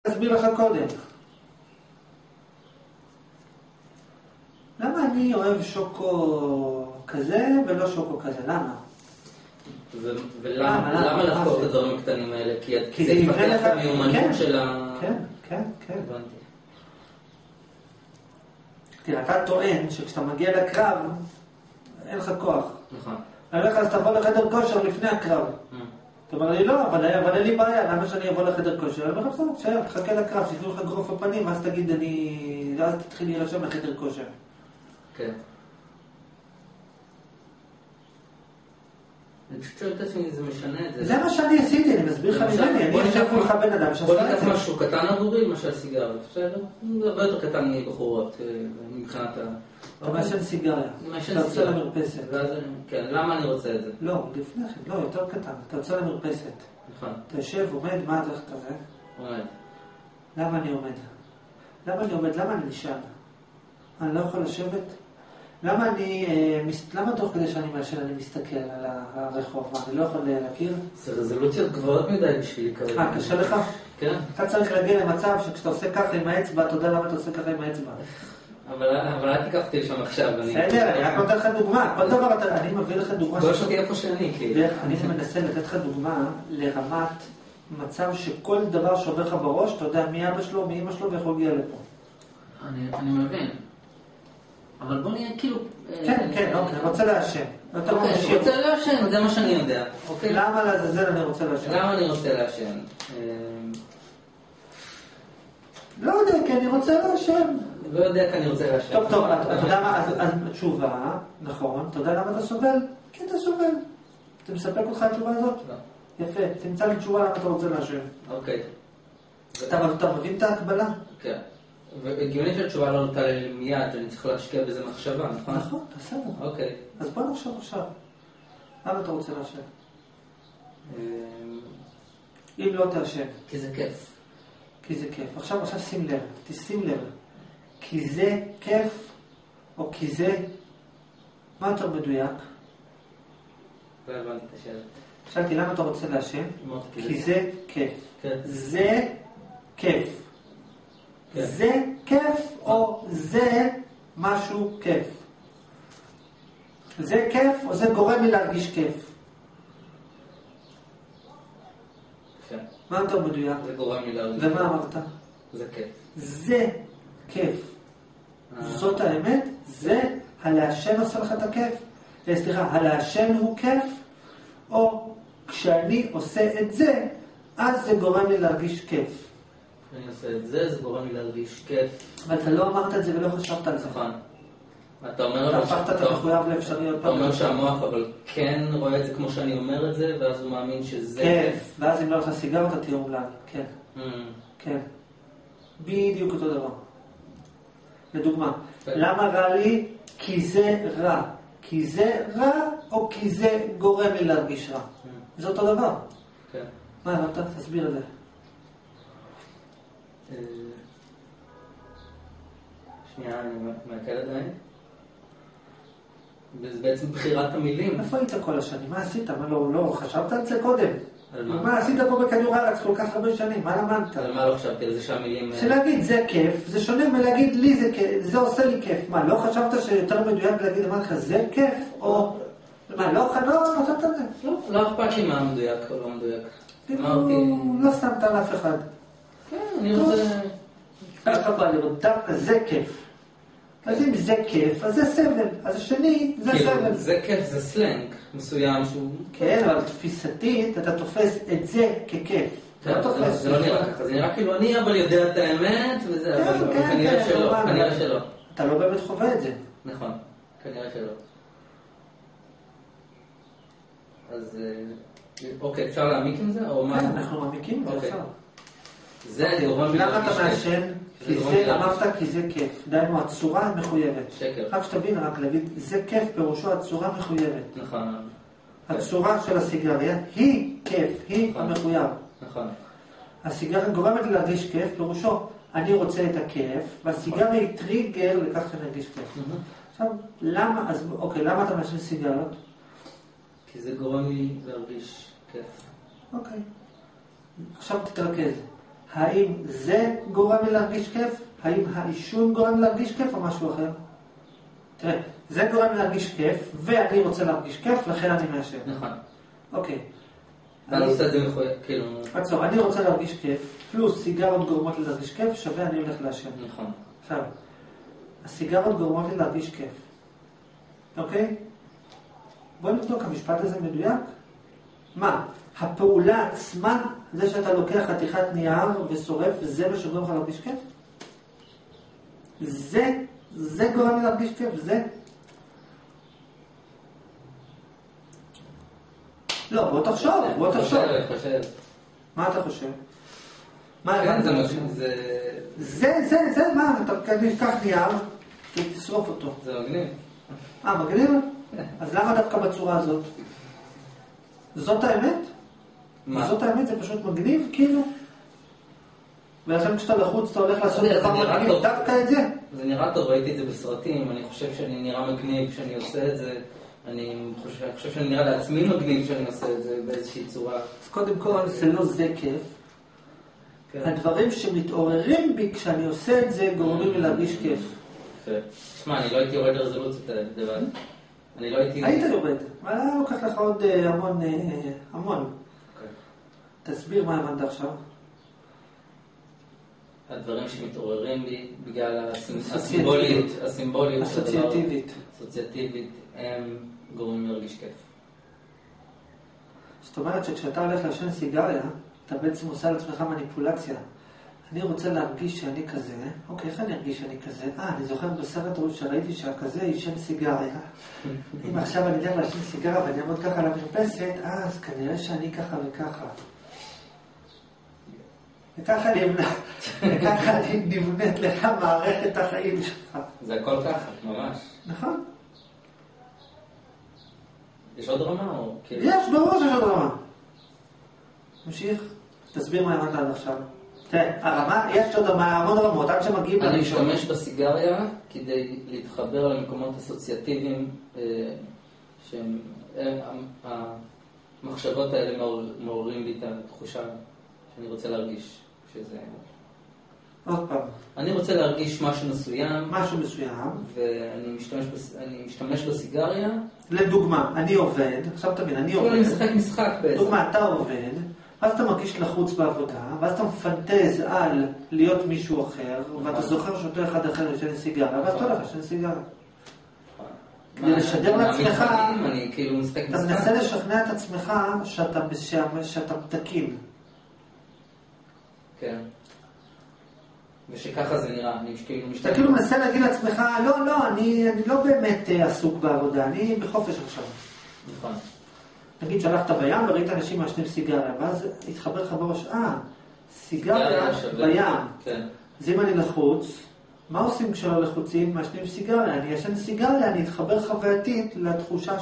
אסביר לך קודם. למה אני אוהב שוקו כזה ולא שוקו כזה? למה? ולמה לחקור את הדברים הקטנים האלה? כי זה יפתח את המיומנות של ה... כן. תראה, אתה טוען שכשאתה מגיע לקרב, אין לך כוח. נכון. אני אומר לך, אז תבוא לחדר כושר לפני הקרב. אתה אומר לי, לא, אבל אין לי בעיה, למה שאני אבוא לחדר כושר? אני אומר לך, בסדר, תחכה לקרב, שיתנו לך גרוף הפנים, ואז תגיד, ואז תתחיל להירשם לחדר כושר. כן. אני פשוט שואל את עצמי אם זה משנה את זה. זה מה שאני עשיתי, אני מסביר לך ממני, אני יושב מולך בן אדם שעשה את זה. בוא ניקח משהו קטן עבורי, למשל סיגריה, בסדר? זה הרבה יותר קטן מבחורות, מבחינת ה... אתה מעשן סיגריה, אתה יוצא למרפסת. כן, למה אני רוצה את זה? לא, לפני כן, לא, יותר קטן, אתה יוצא למרפסת. נכון. אתה יושב, עומד, מה אתה כזה? עומד. למה אני עומד? למה אני נשאל? אני לא יכול לשבת? למה תוך כדי שאני מעשן אני מסתכל על הרחוב? אני לא יכול להכיר? זה רזולוציות גבוהות מדי בשבילי כרגע. קשה לך? כן. אתה צריך להגיע למצב שכשאתה עושה ככה עם האצבע, אתה יודע למה אתה עושה ככה עם האצבע. אבל אל תיקח אותי לשם עכשיו. בסדר, אני רק נותן לך דוגמה. כל דבר, אני מביא לך דוגמה. לא שאתי איפה שאני, כאילו. אני מנסה לתת לך דוגמה לרמת מצב שכל דבר שעובר לך בראש, אתה יודע מי אבא שלו, מי אמא שלו, ואיך הוא הגיע לפה. אני מבין. אבל בוא נהיה כאילו... כן, אוקיי, אני רוצה להשם. אני רוצה להשם, זה מה שאני יודע. למה לעזאזל אני רוצה להשם? למה אני רוצה להשם? לא יודע, כי אני רוצה להשם. לא יודע, כי אני רוצה להשם. טוב, אתה יודע מה, אז תשובה, נכון, אתה יודע למה אתה סובל? כי אתה סובל. אתה מספק אותך התשובה הזאת? לא. יפה, תמצא לי תשובה למה אתה רוצה להשם. אוקיי. אתה מבין את ההקבלה? כן. והגיונית שהתשובה לא עלתה לי מיד, שאני צריך להשקיע בזה מחשבה, נכון? נכון, בסדר. אוקיי. אז בוא נחשוב עכשיו. למה אתה רוצה להשם? אם לא תאשם. כי זה כיף. כי זה כיף. עכשיו שים לב, תשים לב. כי זה כיף, או כי זה... מה יותר מדויק? לא הבנתי את השאלה. שאלתי, למה אתה רוצה להשם? כי זה כיף. זה כיף. זה כיף או זה משהו כיף? זה כיף או זה גורם לי להרגיש כיף? כן. מה יותר מדויק? זה גורם לי להרגיש. ומה אמרת? זה כיף. זה כיף. זאת האמת? זה הלהשם עושה לך את הכיף? סליחה, הלהשם הוא כיף? או כשאני עושה את זה, אז זה גורם לי להרגיש כיף? אני עושה את זה, זה גורם לי להרגיש כיף. אבל אתה לא אמרת את זה ולא חשבת על זה. נכון. אתה הפכת את המחויב לאפשריות. אתה אומר שהמוח אבל כן רואה את זה כמו שאני אומר את זה, ואז הוא מאמין שזה כיף. ואז אם לא לך סיגר, אתה תהיה אומלל. כן. כן. בדיוק אותו דבר. לדוגמה, למה רע לי? כי זה רע. כי זה רע או כי זה גורם לי להרגיש רע? זה אותו דבר. כן. מה, אתה תסביר את זה. שנייה, אני מעכל עדיין. וזה בעצם בחירת המילים. איפה היית כל השנים? מה עשית? מה לא חשבת על זה קודם? על מה? מה עשית פה בכדור הארץ כל כך הרבה שנים? מה למדת? על מה לא חשבתי? על זה שהמילים... שלהגיד זה כיף, זה שונה מלהגיד לי זה כיף, זה עושה לי כיף. מה, לא חשבת שיותר מדויק להגיד אמרת לך זה כיף? או... מה, לא חשבת על זה? לא אכפת לי מה מדויק או לא מדויק. לא שמת על אף אחד. כן, אני רוצה... ככה בא לראות, דווקא זה כיף. אז אם זה כיף, אז זה סבל. אז השני, זה סבל. זה כיף, זה סלנג מסוים שהוא... כן, אבל תפיסתית, אתה תופס את זה ככיף. זה לא נראה ככה, זה נראה כאילו אני אבל יודע את האמת, וזה, אבל כנראה שלא, כנראה שלא. אתה לא באמת חווה את זה. נכון, כנראה שלא. אז, אוקיי, אפשר להעמיק עם זה? כן, אנחנו מעמיקים עם זה, אפשר. זה גורם... למה אתה מעשן? כי זה, אמרת כי זה כיף. דיינו, הצורה מחויבת. שקר. רק שתבין, רק להגיד, זה כיף, פירושו הצורה מחויבת. נכון. הצורה של הסיגריה היא כיף, היא המחויב. נכון. הסיגריה גורמת לי להרגיש כיף, פירושו, אני רוצה את הכיף, והסיגריה היא טריגר לכך שאני ארגיש כיף. עכשיו, למה, אז, אוקיי, למה אתה מעשן סיגריות? כי זה גורם לי להרגיש כיף. אוקיי. עכשיו תתרכז. האם זה גורם לי להרגיש כיף? האם העישון גורם לי להרגיש כיף או משהו אחר? תראה, זה גורם לי להרגיש כיף, ואני רוצה להרגיש כיף, לכן אני מעשן. נכון. אוקיי. ואני עושה את זה כאילו... עצור, אני רוצה להרגיש כיף, פלוס סיגרות גורמות לי להרגיש כיף, שווה אני הולך לעשן. נכון. עכשיו, הסיגרות גורמות לי להרגיש כיף. אוקיי? בוא נבדוק, המשפט הזה מדויק? מה? הפעולה עצמה, זה שאתה לוקח חתיכת נייר ושורף, זה מה שגורם לך להרגיש כיף? זה גורם לי להרגיש כיף, זה? לא, בוא תחשוב. חושב. מה אתה חושב? כן, זה, מה? אתה תיקח נייר, תשרוף אותו. זה מגניב. מגניב? אז למה דווקא בצורה הזאת? זאת האמת? מה? זאת האמת, זה פשוט מגניב, כאילו? ולכן כשאתה לחוץ, אתה הולך לעשות דבר מגניב, דווקא את זה? זה נראה טוב, ראיתי את זה בסרטים, אני חושב שאני נראה מגניב כשאני עושה את זה, אני חושב שאני נראה לעצמי מגניב כשאני עושה את זה באיזושהי צורה. אז קודם כל, זה לא זה כיף. הדברים שמתעוררים בי כשאני עושה את זה, גורמים לי להרגיש כיף. תשמע, אני לא הייתי יורד לרזולוציות האלה, דבר. אני לא הייתי... היית יורד, אבל היה לוקח לך עוד המון. תסביר מה הבנת עכשיו. הדברים שמתעוררים בי בגלל הסימבוליות, אסוציאטיבית, הם גורמים להרגיש כיף. זאת אומרת שכשאתה הולך לעשן סיגריה, אתה בעצם עושה על עצמך מניפולציה. אני רוצה להרגיש שאני כזה, אוקיי, איך אני ארגיש שאני כזה? אני זוכר בסרט שראיתי שהכזה ישן סיגריה. אם עכשיו אני אלך לעשן סיגריה ואני אעמוד ככה על המרפסת, אז כנראה שאני ככה וככה. וככה אני נבנית לך מערכת החיים שלך. זה הכל ככה, ממש. נכון. יש עוד רמה או... יש, ברור שיש עוד רמה. ממשיך, תסביר מה אמרת עד עכשיו. תראה, הרמה, יש עוד המון רמות, עד שמגיעים... אני משתמש בסיגריה כדי להתחבר למקומות אסוציאטיביים שהם... המחשבות האלה מעוררים לי את התחושה שאני רוצה להרגיש שזה... עוד פעם. אני רוצה להרגיש משהו מסוים. משהו מסוים. ואני משתמש בסיגריה. לדוגמה, אני עובד, עכשיו תבין, אני עובד. אני משחק בעצם. דוגמה, אתה עובד, ואז אתה מרגיש לחוץ בעבודה, ואז אתה מפנטז על להיות מישהו אחר, ואתה זוכר שאותו אחד אחר ישן סיגריה, ואז אתה הולך לשן סיגריה. כדי לשדר לעצמך, אתה מנסה לשכנע את עצמך שאתה מתקין. כן. ושככה זה נראה, אתה כאילו מנסה להגיד לעצמך, לא, אני לא באמת עסוק בעבודה, אני בחופש עכשיו. נכון. נגיד שהלכת בים וראית אנשים מעשנים סיגריה, ואז התחבר לך בראש, סיגריה בים. כן. אז אם אני לחוץ, מה עושים כשלא לחוצים? מעשנים סיגריה. אני ישן סיגריה, אני אתחבר חווייתית לתחושה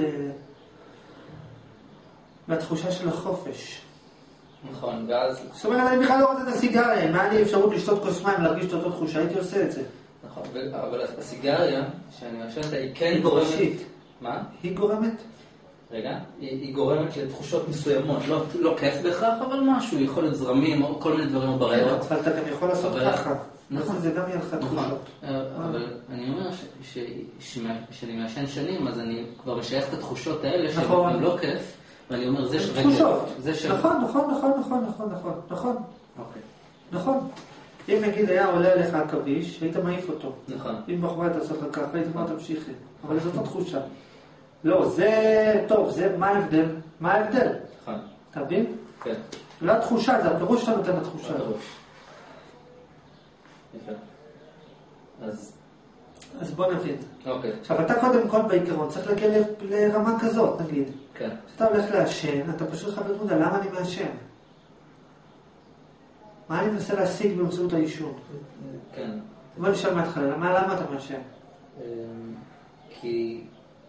של החופש. נכון, ואז... זאת אומרת, אני בכלל לא רוצה את הסיגריה. אם היה לי אפשרות לשתות כוס מים, להרגיש את אותו תחושה, הייתי עושה את זה. נכון, אבל הסיגריה, שאני מעשן אותה, היא כן גורמת... מה? היא גורמת? רגע, היא גורמת לתחושות מסוימות, לא כיף בהכרח, אבל משהו, יכול להיות זרמים או כל מיני דברים בריאות. אבל אתה גם יכול לעשות ככה. נכון, זה גם יהיה לך תחושות. אבל אני אומר שאני מעשן שנים, אז אני כבר משייך את התחושות האלה שהן לא כיף, ואני אומר, זה שווה כיף. נכון. אם נגיד היה עולה עליך עכביש, היית מעיף אותו. נכון. אם בחורה הייתה עושה לך ככה, היית כבר תמשיכי. אבל זאת התחושה. לא, זה טוב, מה ההבדל? מה ההבדל? נכון. אתה מבין? כן. לא התחושה, זה הפירוש שאתה נותן לתחושה. יפה. אז בוא נבין. אוקיי. עכשיו, אתה קודם כל בעיקרון צריך להגיע לרמה כזאת, נגיד. כן. כשאתה הולך לעשן, אתה פשוט חבר מודע, למה אני מעשן? מה אני מנסה להשיג באמצעות העישון? כן. בוא נשאל מההתחלה, למה אתה מעשן? כי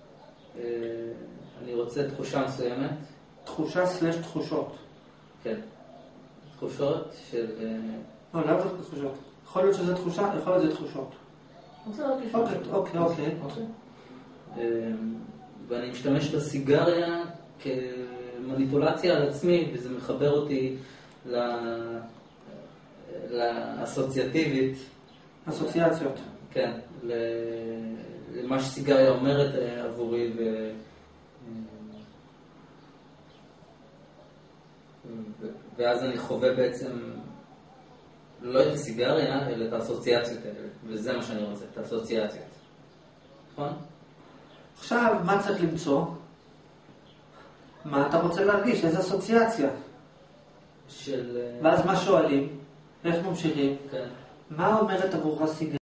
אני רוצה תחושה מסוימת. תחושה סלש תחושות. כן. תחושות של... לא, לא תחושות. יכול להיות שזה תחושה, יכול להיות שזה תחושות. אוקיי. ואני משתמש בסיגריה כמניפולציה על עצמי, וזה מחבר אותי לאסוציאטיבית. אסוציאציות. כן, למה שסיגריה אומרת עבורי ואז אני חווה בעצם לא את הסיגריה, אלא את האסוציאציות האלה, וזה מה שאני רוצה, את האסוציאציות. נכון? עכשיו, מה צריך למצוא? מה אתה רוצה להרגיש? איזו אסוציאציה? ואז מה שואלים? איך ממשיכים? כן. מה אומרת עבורך סיגריה?